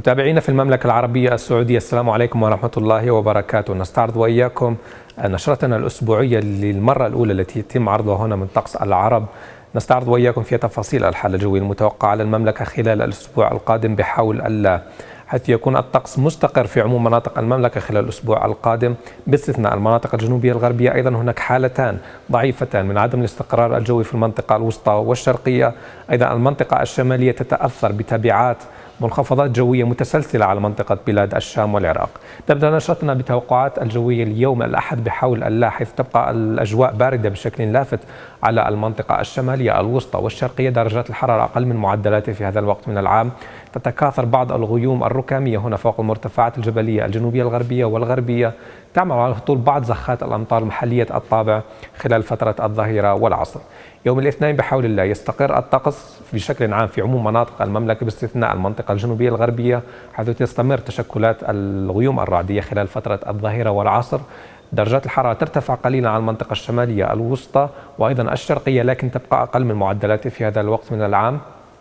متابعينا في المملكة العربية السعودية، السلام عليكم ورحمة الله وبركاته. نستعرض وإياكم نشرتنا الأسبوعية للمرة الأولى التي يتم عرضها هنا من طقس العرب. نستعرض وإياكم فيها تفاصيل الحالة الجوية المتوقعة على المملكة خلال الأسبوع القادم بحول الله، حيث يكون الطقس مستقر في عموم مناطق المملكة خلال الأسبوع القادم باستثناء المناطق الجنوبية الغربية. أيضا هناك حالتان ضعيفتان من عدم الاستقرار الجوي في المنطقة الوسطى والشرقية. أيضا المنطقة الشمالية تتأثر بتبعات منخفضات جوية متسلسلة على منطقة بلاد الشام والعراق. تبدأ نشرتنا بتوقعات الجوية اليوم الأحد بحول الله، حيث تبقى الأجواء باردة بشكل لافت على المنطقة الشمالية الوسطى والشرقية. درجات الحرارة أقل من معدلاتها في هذا الوقت من العام. تتكاثر بعض الغيوم الركامية هنا فوق المرتفعات الجبلية الجنوبية الغربية والغربية، تعمل على هطول بعض زخات الأمطار محلية الطابع خلال فترة الظهيرة والعصر. يوم الاثنين بحول الله يستقر الطقس بشكل عام في عموم مناطق المملكة باستثناء المنطقة الجنوبية الغربية، حيث تستمر تشكلات الغيوم الرعدية خلال فترة الظهيرة والعصر. درجات الحرارة ترتفع قليلا على المنطقة الشمالية الوسطى وأيضا الشرقية، لكن تبقى أقل من معدلاتها في هذا الوقت من العام.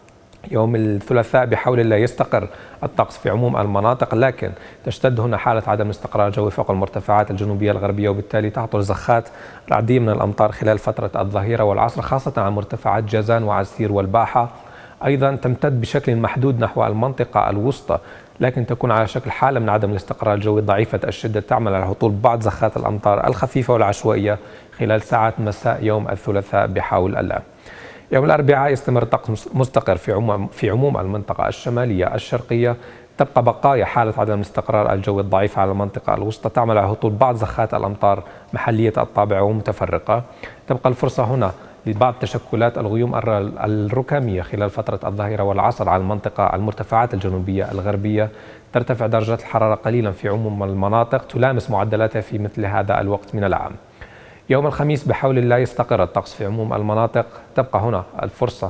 يوم الثلاثاء بحول الله يستقر الطقس في عموم المناطق، لكن تشتد هنا حالة عدم استقرار جوي فوق المرتفعات الجنوبية الغربية، وبالتالي تهطل زخات رعدية من الأمطار خلال فترة الظهيرة والعصر، خاصة على مرتفعات جازان وعسير والباحة. أيضا تمتد بشكل محدود نحو المنطقة الوسطى، لكن تكون على شكل حالة من عدم الاستقرار الجوي ضعيفة الشدة، تعمل على هطول بعض زخات الأمطار الخفيفة والعشوائية خلال ساعات مساء يوم الثلاثاء بحول الله. يوم الأربعاء يستمر الطقس مستقر في عموم المنطقة الشمالية الشرقية. تبقى بقايا حالة عدم الاستقرار الجوي الضعيف على المنطقة الوسطى، تعمل على هطول بعض زخات الأمطار محلية الطابع ومتفرقة. تبقى الفرصة هنا لبعض تشكلات الغيوم الركامية خلال فترة الظهيرة والعصر على المنطقة المرتفعات الجنوبية الغربية. ترتفع درجات الحرارة قليلا في عموم المناطق، تلامس معدلاتها في مثل هذا الوقت من العام. يوم الخميس بحول الله يستقر الطقس في عموم المناطق. تبقى هنا الفرصة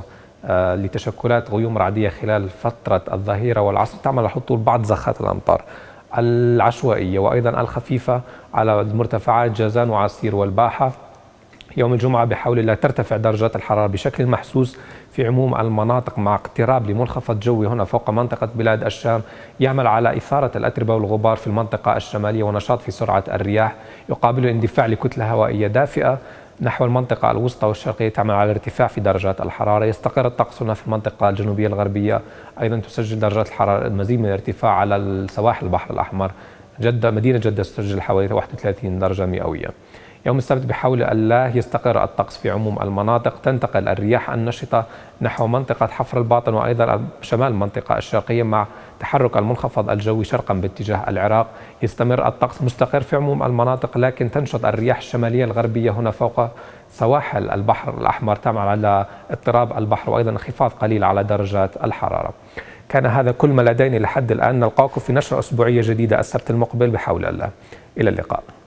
لتشكلات غيوم رعدية خلال فترة الظهيرة والعصر، تعمل على هطول بعض زخات الأمطار العشوائية وأيضا الخفيفة على مرتفعات جازان وعسير والباحة. يوم الجمعة بحول الله ترتفع درجات الحرارة بشكل محسوس في عموم المناطق، مع اقتراب لمنخفض جوي هنا فوق منطقة بلاد الشام يعمل على إثارة الأتربة والغبار في المنطقة الشمالية، ونشاط في سرعة الرياح يقابل اندفاع لكتلة هوائية دافئة نحو المنطقة الوسطى والشرقية، تعمل على ارتفاع في درجات الحرارة. يستقر الطقس هنا في المنطقة الجنوبية الغربية، أيضا تسجل درجات الحرارة المزيد من الارتفاع على السواحل البحر الأحمر. مدينة جدة تسجل حوالي 31 درجة مئوية. يوم السبت بحول الله يستقر الطقس في عموم المناطق. تنتقل الرياح النشطة نحو منطقة حفر الباطن وأيضا شمال المنطقة الشرقية، مع تحرك المنخفض الجوي شرقا باتجاه العراق. يستمر الطقس مستقر في عموم المناطق، لكن تنشط الرياح الشمالية الغربية هنا فوق سواحل البحر الأحمر، تعمل على اضطراب البحر وأيضا انخفاض قليل على درجات الحرارة. كان هذا كل ما لدينا لحد الآن. نلقاكم في نشرة أسبوعية جديدة السبت المقبل بحول الله. إلى اللقاء.